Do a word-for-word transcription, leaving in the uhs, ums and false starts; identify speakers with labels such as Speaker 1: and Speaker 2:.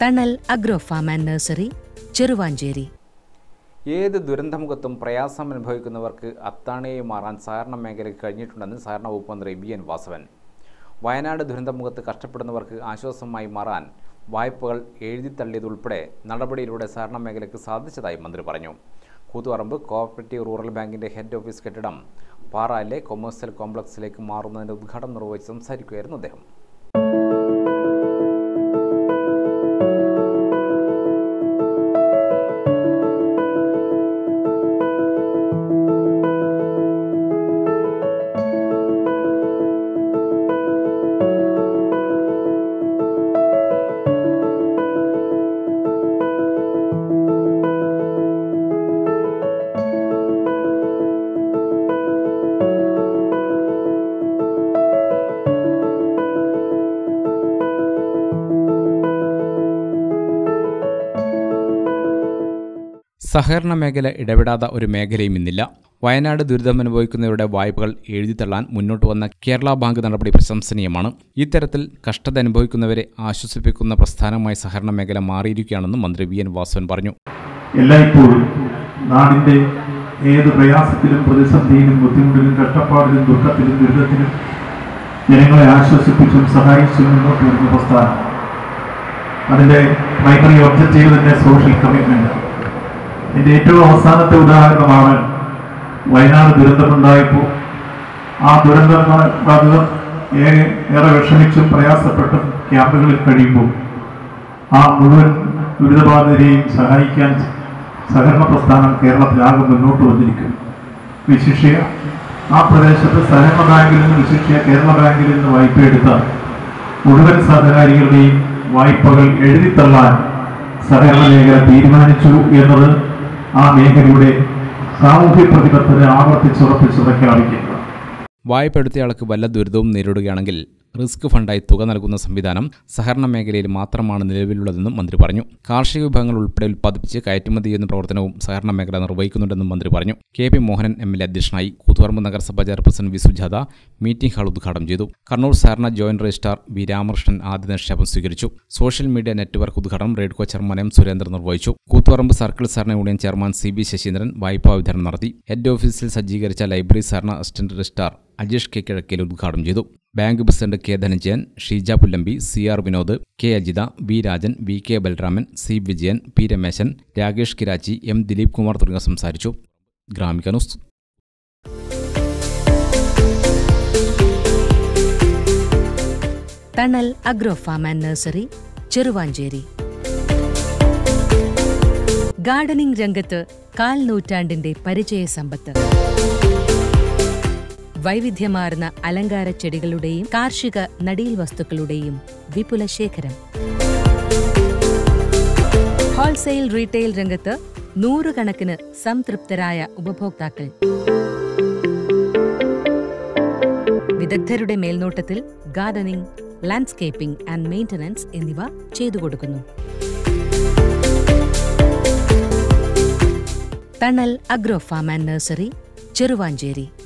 Speaker 1: തണൽ agro farm and nursery, Cheruvanchery.
Speaker 2: ഏത് ദുരന്തമുഖത്തും പ്രയാസം അനുഭവിക്കുന്നവർക്ക് അത്താണിയായി മാറാൻ സഹകരണ മേഖലയ്ക്ക് കഴിഞ്ഞിട്ടുണ്ടെന്ന് സഹകരണ വകുപ്പ് മന്ത്രി വി എൻ വാസവൻ. വയനാട് ദുരന്തമുഖത്ത് കഷ്ടപ്പെടുന്നവർക്ക് ആശ്വാസമായി മാറാൻ വായ്പകൾ എഴുതിത്തള്ളിയതുൾപ്പെടെ നടപടിയിലൂടെ സഹകരണ മേഖലയ്ക്ക് സാധിച്ചതായി മന്ത്രി പറഞ്ഞു. കൂത്തുപറമ്പ് കോഓപ്പറേറ്റീവ് റൂറൽ ബാങ്കിന്റെ ഹെഡ് ഓഫീസ് കെട്ടിടം പാറായിലെ കൊമേഴ്സ്യൽ കോംപ്ലക്സിലേക്ക് മാറുന്നതിന്റെ ഉദ്ഘാടനം നിർവഹിച്ച് സംസാരിക്കുകയായിരുന്നു അദ്ദേഹം. സഹകരണ മേഖല ഇടപെടാത്ത ഒരു മേഖലയും ഇന്നില്ല. വയനാട് ദുരിതമനുഭവിക്കുന്നവരുടെ വായ്പകൾ എഴുതിത്തള്ളാൻ മുന്നോട്ട് വന്ന കേരള ബാങ്ക് നടപടി പ്രശംസനീയമാണ്. ഇത്തരത്തിൽ കഷ്ടത അനുഭവിക്കുന്നവരെ ആശ്വസിപ്പിക്കുന്ന പ്രസ്ഥാനമായി സഹകരണ മേഖല മാറിയിരിക്കുകയാണെന്നും മന്ത്രി വി എൻ വാസവൻ പറഞ്ഞു.
Speaker 3: എല്ലായ്പ്പോഴും നാടിന്റെ ഏത് പ്രയാസത്തിലും പ്രതിസന്ധിയിലും ബുദ്ധിമുട്ടിലും കഷ്ടപ്പാടിലും ദുഃഖത്തിലും ദുരിതത്തിലും ജനങ്ങളെ ആശ്വസിപ്പിച്ചും സഹായിച്ചും മുന്നോട്ട് വരുന്ന പ്രസ്ഥാനം. അതിന്റെ പ്രൈമറി ഒബ്ജക്റ്റീവ് തന്നെ സോഷ്യൽ കമ്മിറ്റ്മെന്റ്. ഇതിൻ്റെ ഏറ്റവും അവസാനത്തെ ഉദാഹരണമാണ് വയനാട് ദുരന്തമുണ്ടായപ്പോൾ ആ ദുരന്ത ബാധിതർ ഏറെ വിഷമിച്ചും പ്രയാസപ്പെട്ടും ക്യാമ്പുകളിൽ കഴിയുമ്പോൾ ആ മുഴുവൻ ദുരിതബാധിതരെയും സഹായിക്കാൻ സഹകരണ പ്രസ്ഥാനം കേരളത്തിലാകെ മുന്നോട്ട് വന്നിരിക്കുന്നു. വിശിഷ്യ ആ പ്രദേശത്ത് സഹകരണ ബാങ്കിൽ നിന്ന് വിശിഷ്യ കേരള ബാങ്കിൽ നിന്ന് വായ്പയെടുത്ത മുഴുവൻ സഹകാരികളുടെയും വായ്പകൾ എഴുതിത്തള്ളാൻ സഹകരണ മേഖല തീരുമാനിച്ചു എന്നത് ആ മേഖലയുടെ സാമൂഹ്യ പ്രതിബദ്ധത ആവർത്തിച്ചുറപ്പിച്ച് പ്രഖ്യാപിക്കുക.
Speaker 2: വായ്പ എടുത്തയാൾക്ക് വല്ല ദുരിതവും നേരിടുകയാണെങ്കിൽ റിസ്ക് ഫണ്ടായി തുക നൽകുന്ന സംവിധാനം സഹകരണ മേഖലയിൽ മാത്രമാണ് നിലവിലുള്ളതെന്നും മന്ത്രി പറഞ്ഞു. കാർഷിക വിഭവങ്ങൾ ഉൾപ്പെടെ ഉൽപ്പാദിപ്പിച്ച് കയറ്റുമതി ചെയ്യുന്ന പ്രവർത്തനവും സഹകരണ മേഖല നിർവഹിക്കുന്നുണ്ടെന്നും മന്ത്രി പറഞ്ഞു. K P Mohanan M L A അധ്യക്ഷനായി. കൂത്തുപറമ്പ് നഗരസഭാ chairperson V Sujatha meeting hall ഉദ്ഘാടനം ചെയ്തു. കണ്ണൂർ സഹകരണ ജോയിന്റ് രജിസ്ട്രാർ വി രാമകൃഷ്ണൻ ആദ്യ നിക്ഷേപം സ്വീകരിച്ചു. സോഷ്യൽ മീഡിയ നെറ്റ്വർക്ക് ഉദ്ഘാടനം റെഡ്കോ ചെയർമാൻ എം സുരേന്ദ്രൻ നിർവഹിച്ചു. കൂത്തുപറമ്പ് സർക്കിൾ സഹകരണ union chairman C B Sasheendran വായ്പാ വിതരണം നടത്തി. ഹെഡ് ഓഫീസിൽ സജ്ജീകരിച്ച ലൈബ്രറി സഹകരണ assistant registrar Ajesh K Kizhakkel ഉദ്ഘാടനം ചെയ്തു. Bank president K Dhananjayan, Sheeja Pullambi, C R Vinod, K Ajitha, V Rajan, V K Balaraman, C Vijayan, P Rameshan, Rakesh Kirachi, M Dileep Kumar തുടങ്ങിയവർ സംസാരിച്ചു. Gramika news.
Speaker 1: Thanal agro farm and nursery, Cheruvanchery. Gardening രംഗത്ത് കാൽ നൂറ്റാണ്ടിന്റെ പരിചയ സമ്പത്ത്. വൈവിധ്യമാർന്ന അലങ്കാര ചെടികളുടെയും കാർഷിക നടീൽ വസ്തുക്കളുടെയും വിപുല ശേഖരം. ഹോൾസെയിൽ റീറ്റെയിൽ രംഗത്ത് നൂറുകണക്കിന് സംതൃപ്തരായ ഉപഭോക്താക്കൾ. വിദഗ്ധരുടെ മേൽനോട്ടത്തിൽ ഗാർഡനിംഗ്, ലാൻഡ്സ്കേപ്പിംഗ് ആൻഡ് മെയിന്റനൻസ് എന്നിവ ചെയ്തു കൊടുക്കുന്നു. Thanal agro farm and nursery, Cheruvanchery.